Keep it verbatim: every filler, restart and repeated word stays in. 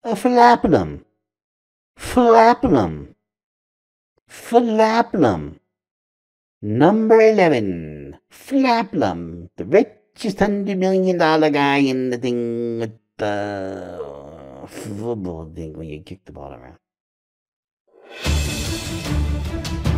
Phillipp Lahm Phillipp Lahm Phillipp Lahm. Number eleven, Phillipp Lahm, the richest hundred million dollar guy in the thing with the football thing when you kick the ball around.